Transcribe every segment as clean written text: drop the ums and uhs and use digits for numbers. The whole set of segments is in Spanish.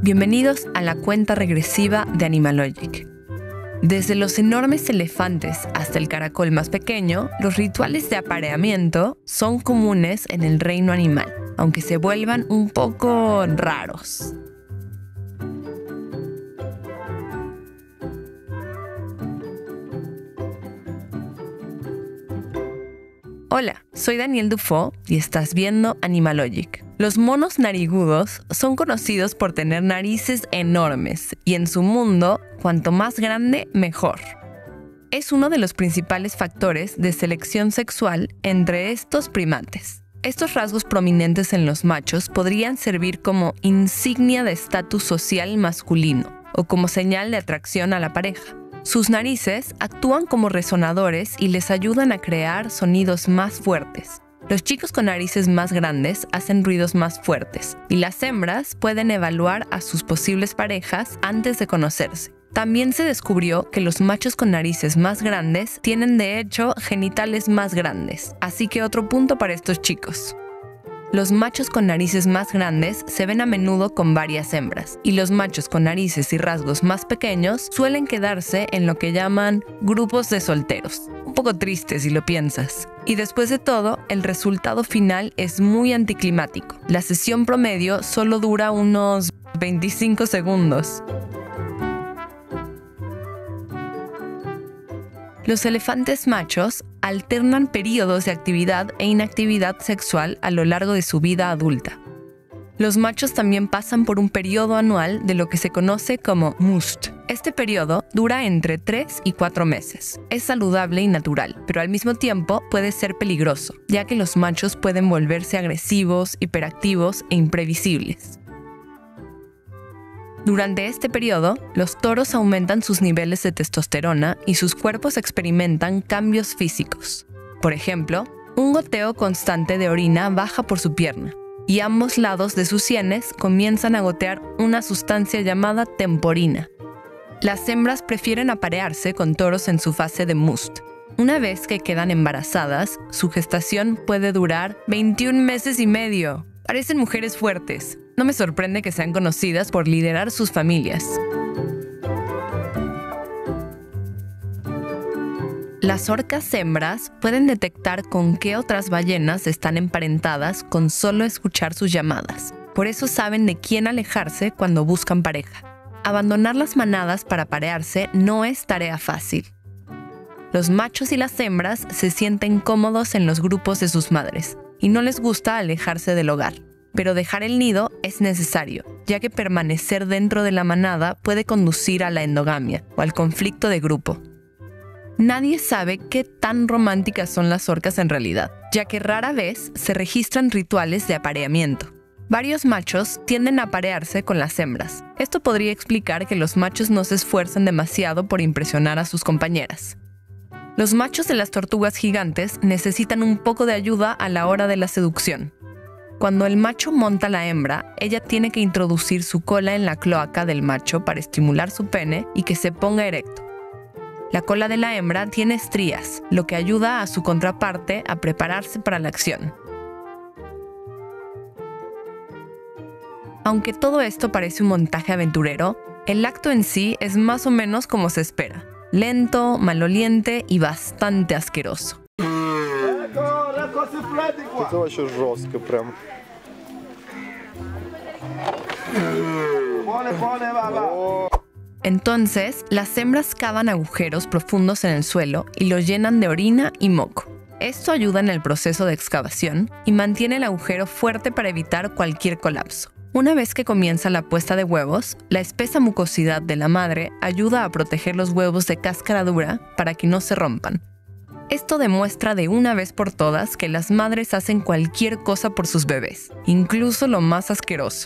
Bienvenidos a la cuenta regresiva de Animalogic. Desde los enormes elefantes hasta el caracol más pequeño, los rituales de apareamiento son comunes en el reino animal, aunque se vuelvan un poco raros. Hola, soy Daniel Dufo y estás viendo Animalogic. Los monos narigudos son conocidos por tener narices enormes y en su mundo, cuanto más grande, mejor. Es uno de los principales factores de selección sexual entre estos primates. Estos rasgos prominentes en los machos podrían servir como insignia de estatus social masculino o como señal de atracción a la pareja. Sus narices actúan como resonadores y les ayudan a crear sonidos más fuertes. Los chicos con narices más grandes hacen ruidos más fuertes y las hembras pueden evaluar a sus posibles parejas antes de conocerse. También se descubrió que los machos con narices más grandes tienen de hecho genitales más grandes, así que otro punto para estos chicos. Los machos con narices más grandes se ven a menudo con varias hembras, y los machos con narices y rasgos más pequeños suelen quedarse en lo que llaman grupos de solteros. Un poco triste si lo piensas. Y después de todo, el resultado final es muy anticlimático. La sesión promedio solo dura unos 25 segundos. Los elefantes machos alternan periodos de actividad e inactividad sexual a lo largo de su vida adulta. Los machos también pasan por un periodo anual de lo que se conoce como must. Este periodo dura entre 3 y 4 meses. Es saludable y natural, pero al mismo tiempo puede ser peligroso, ya que los machos pueden volverse agresivos, hiperactivos e imprevisibles. Durante este periodo, los toros aumentan sus niveles de testosterona y sus cuerpos experimentan cambios físicos. Por ejemplo, un goteo constante de orina baja por su pierna, y ambos lados de sus sienes comienzan a gotear una sustancia llamada temporina. Las hembras prefieren aparearse con toros en su fase de must. Una vez que quedan embarazadas, su gestación puede durar 21 meses y medio. Parecen mujeres fuertes. No me sorprende que sean conocidas por liderar sus familias. Las orcas hembras pueden detectar con qué otras ballenas están emparentadas con solo escuchar sus llamadas. Por eso saben de quién alejarse cuando buscan pareja. Abandonar las manadas para aparearse no es tarea fácil. Los machos y las hembras se sienten cómodos en los grupos de sus madres y no les gusta alejarse del hogar. Pero dejar el nido es necesario, ya que permanecer dentro de la manada puede conducir a la endogamia o al conflicto de grupo. Nadie sabe qué tan románticas son las orcas en realidad, ya que rara vez se registran rituales de apareamiento. Varios machos tienden a aparearse con las hembras. Esto podría explicar que los machos no se esfuercen demasiado por impresionar a sus compañeras. Los machos de las tortugas gigantes necesitan un poco de ayuda a la hora de la seducción. Cuando el macho monta a la hembra, ella tiene que introducir su cola en la cloaca del macho para estimular su pene y que se ponga erecto. La cola de la hembra tiene estrías, lo que ayuda a su contraparte a prepararse para la acción. Aunque todo esto parece un montaje aventurero, el acto en sí es más o menos como se espera: lento, maloliente y bastante asqueroso. Это вообще жестко прям. Entonces, las hembras cavan agujeros profundos en el suelo y los llenan de orina y moco. Esto ayuda en el proceso de excavación y mantiene el agujero fuerte para evitar cualquier colapso. Una vez que comienza la puesta de huevos, la espesa mucosidad de la madre ayuda a proteger los huevos de cáscara dura para que no se rompan. Esto demuestra de una vez por todas que las madres hacen cualquier cosa por sus bebés, incluso lo más asqueroso.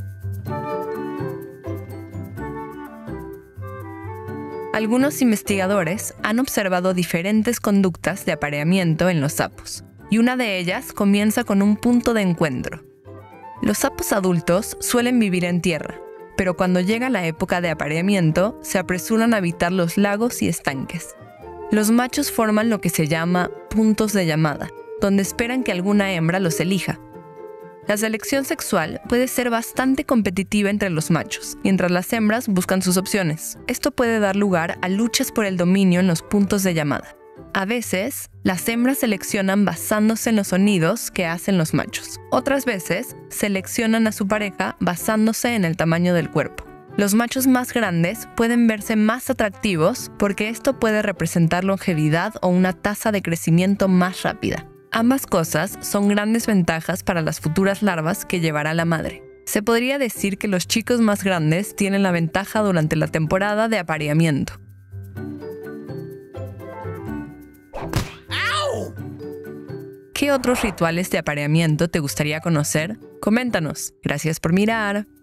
Algunos investigadores han observado diferentes conductas de apareamiento en los sapos, y una de ellas comienza con un punto de encuentro. Los sapos adultos suelen vivir en tierra, pero cuando llega la época de apareamiento, se apresuran a habitar los lagos y estanques. Los machos forman lo que se llama puntos de llamada, donde esperan que alguna hembra los elija. La selección sexual puede ser bastante competitiva entre los machos, mientras las hembras buscan sus opciones. Esto puede dar lugar a luchas por el dominio en los puntos de llamada. A veces, las hembras seleccionan basándose en los sonidos que hacen los machos. Otras veces, seleccionan a su pareja basándose en el tamaño del cuerpo. Los machos más grandes pueden verse más atractivos porque esto puede representar longevidad o una tasa de crecimiento más rápida. Ambas cosas son grandes ventajas para las futuras larvas que llevará la madre. Se podría decir que los chicos más grandes tienen la ventaja durante la temporada de apareamiento. ¿Qué otros rituales de apareamiento te gustaría conocer? Coméntanos. Gracias por mirar.